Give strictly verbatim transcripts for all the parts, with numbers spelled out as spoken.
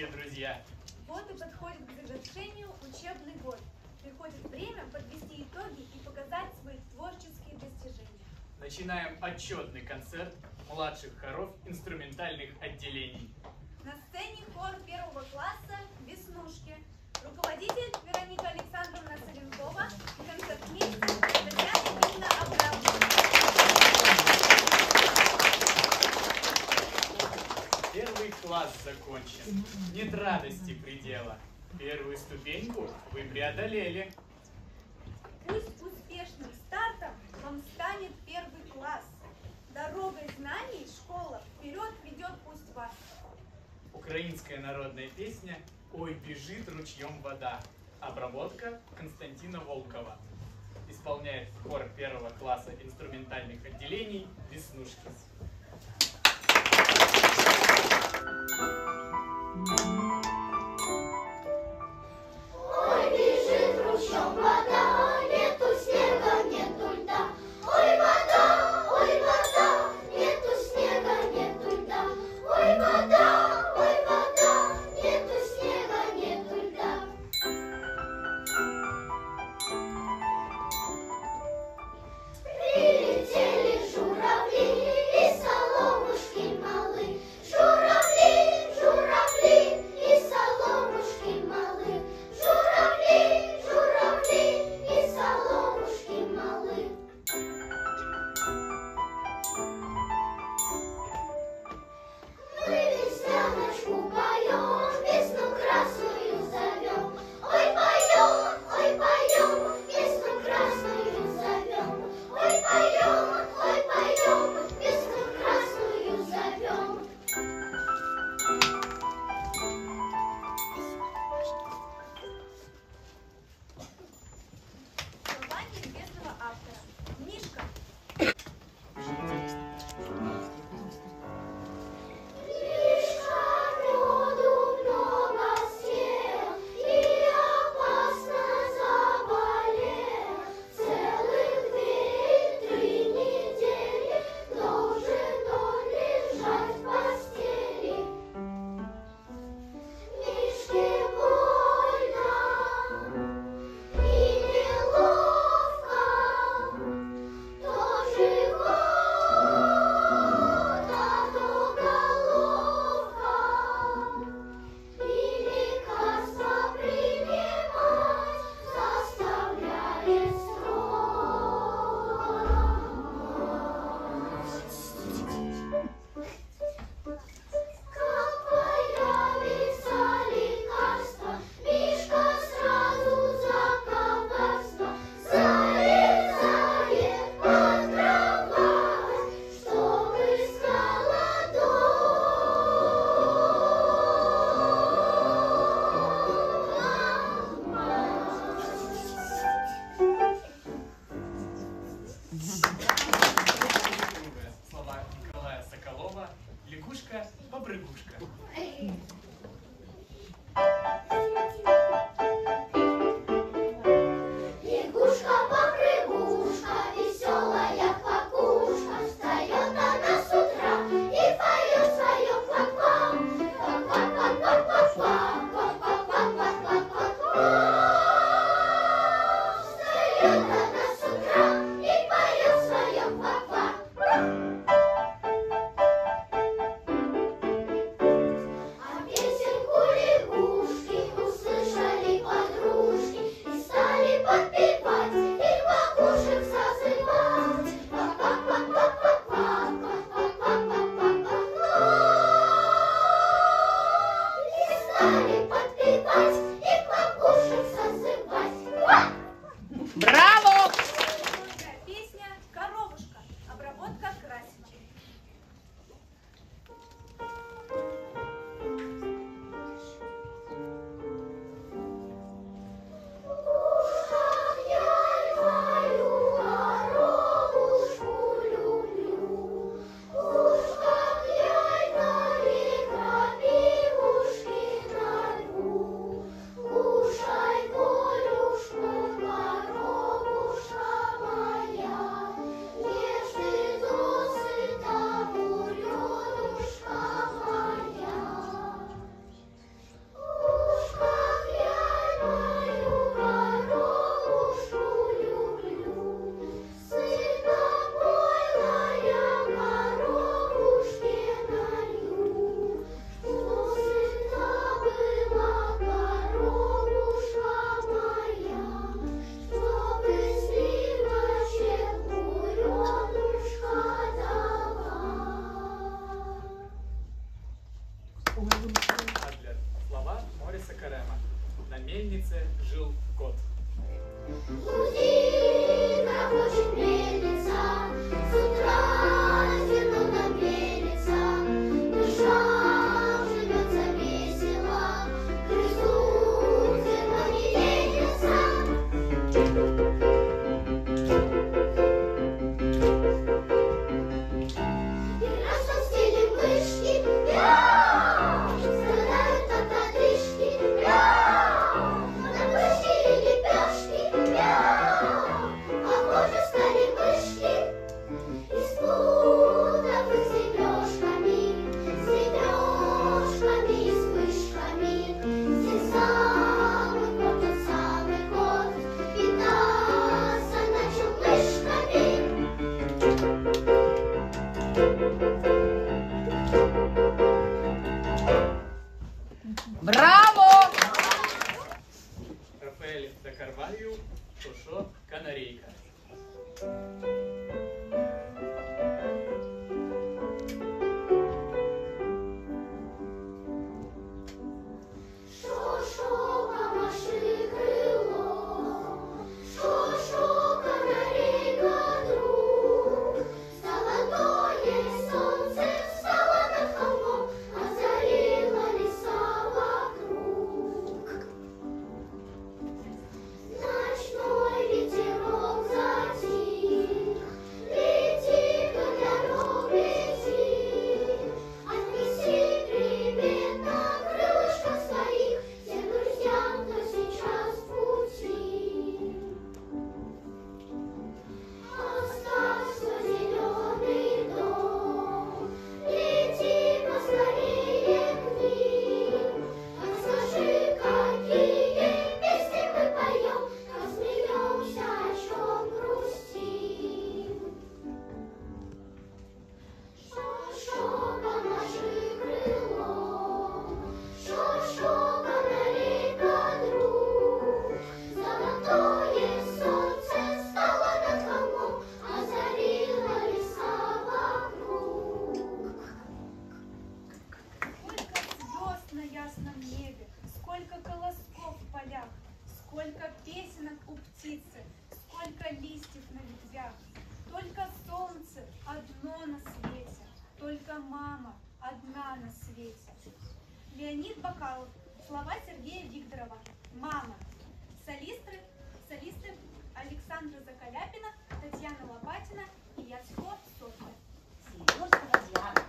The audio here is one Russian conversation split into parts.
дорогие друзья! Вот и подходит к завершению учебный год. Приходит время подвести итоги и показать свои творческие достижения. Начинаем отчетный концерт младших хоров инструментальных отделений. На сцене хор первого класса «Веснушки». Руководитель Вероника Александровна Савенкова и концертмейстер Татьяна Инна Абрамовна. Первый класс закончен. Нет радости предела. Первую ступеньку вы преодолели. Пусть успешным стартом вам станет первый класс. Дорогой знаний школа вперед ведет пусть вас. Украинская народная песня «Ой, бежит ручьем вода». Обработка Константина Волкова. Исполняет хор первого класса инструментальных отделений «Веснушки». Ой, бежит ручьем вода, нету снега, нету льда. Ой, вода, ой, вода, нету снега, нету льда. Ой, вода, ой, вода, нету снега, нету льда. Прилетели журавли и соломушки малы. Журавли, журавли и соломушки малы. Журавли, журавли и соломушки малы. Мы весняночку поем, весну красную зовем. Ой, поем, ой, поем, весну красную зовем. Ой, поем, ой, поем, весну красную зовем. Слова неизвестного автора. Мишка. Мишка меду много съел и опасно заболел. Целых две и три недели должен он лежать в постели. Мишке больно и неловко, то живот, а то головка. И лекарства принимать заставляет строго. Как появится лекарство, Мишка сразу за коварство залезает под кровать, чтоб искала Слова Николая Соколова «Лягушка-побрыгушка». Лягушка-попрыгушка, веселая квакушка, встает она с утра и поет свое квак-квак. Квак-квак-квак-квак-квак, квак-квак-квак-квак-квак. Встает она с утра и поет свое квак-квак. только мама одна на свете. Леонид Бакалов, слова Сергея Викторова. Мама. Солисты, солисты Александра Закаляпина, Татьяна Лопатина и Яцко Софья. Серьезно, Татьяна.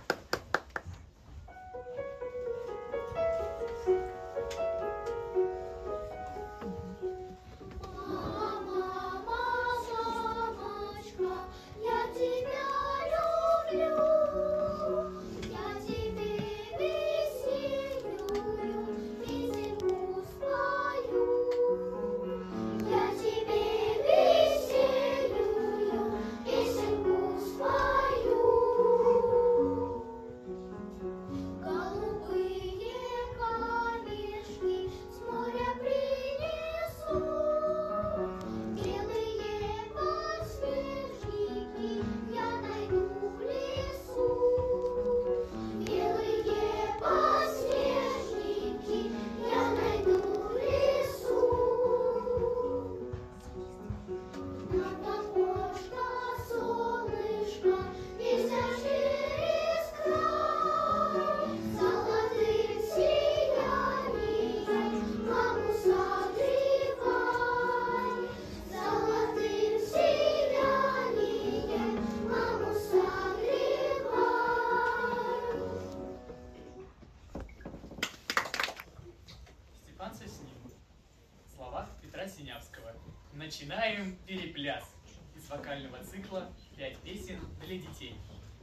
Начинаем перепляс из вокального цикла «Пять песен для детей».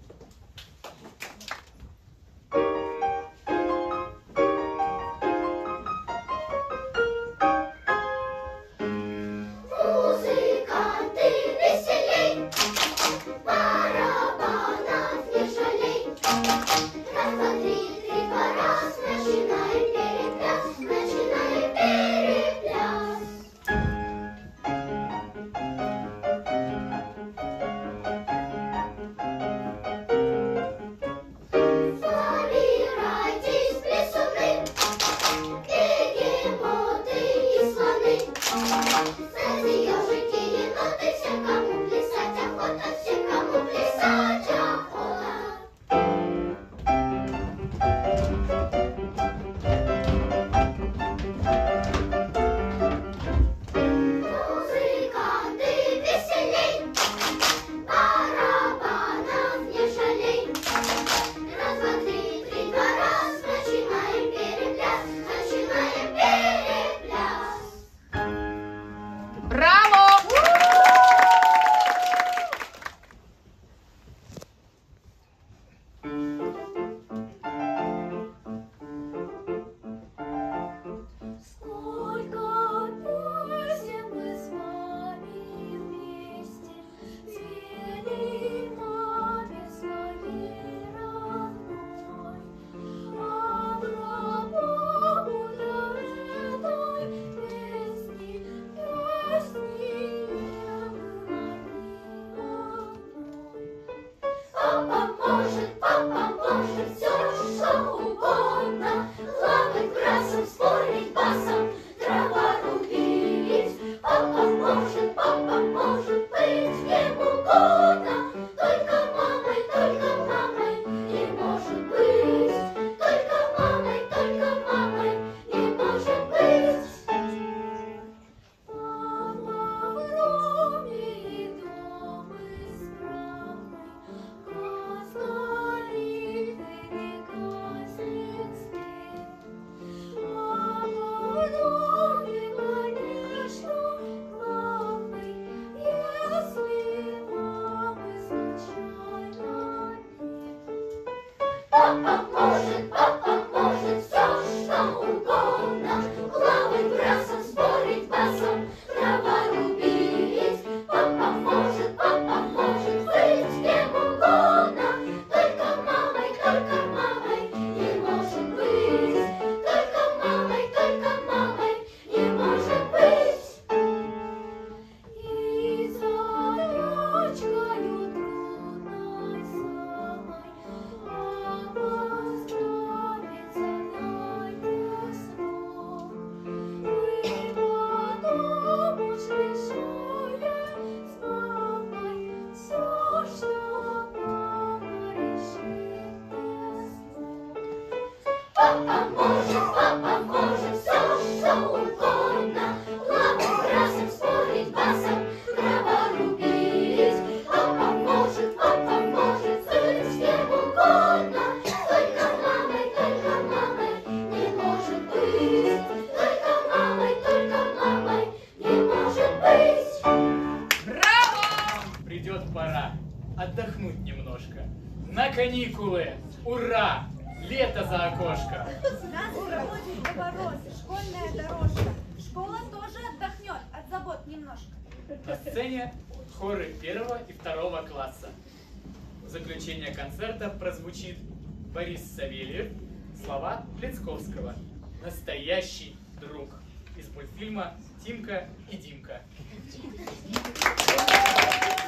Музыканты веселей, барабанов не жалей. Раз, два, три, три, два, раз, начинаем перепляс, начинаем перепляс. Собирайтесь, плясуны, бегемоты и слоны. Зайцы, ежики, еноты, все, кому плясать охота, все, кому плясать охота. Музыканты веселей, барабанов не жалей. Раз, два, три, три, два, раз, начинаем перепляс, начинаем перепляс. Браво! Сколько песен мы с вами вместе пели маме своей родной, а гробу для этой песни, песни не было ни одной. Папа может, папа может все, что угодно, плавать брасом, спорить басом, дрова рубить. Папа может, папа может быть кем угодно, только мамой, только мамой не может быть. Только мамой, только мамой не может быть. Папа в доме и дом исправный, газ горит и не гаснет свет. Папа в доме, конечно, главный, если мамы случайно нет. Папа может, папа может все, что угодно, плавать брасом, спорить басом, дрова рубить. Папа может, папа может быть кем угодно, только мамой, только мамой не может быть. Только мамой, только мамой не может быть. И за ручкою трудной самой папа Папа может, папа может все, что угодно. Лапы красок, спорить басом, дрова рубить. Папа может, папа может быть с кем угодно. Только мамой, только мамой не может быть. Только мамой, только мамой не может быть. Браво! Придет пора отдохнуть немножко. На каникулы! Ура! Лето за окошко! Нас проводит до мороза школьная дорожка. Школа тоже отдохнет от забот немножко. На сцене хоры первого и второго класса. В заключение концерта прозвучит Борис Савельев, слова Плецковского. Настоящий друг. Из мультфильма «Тимка и Димка».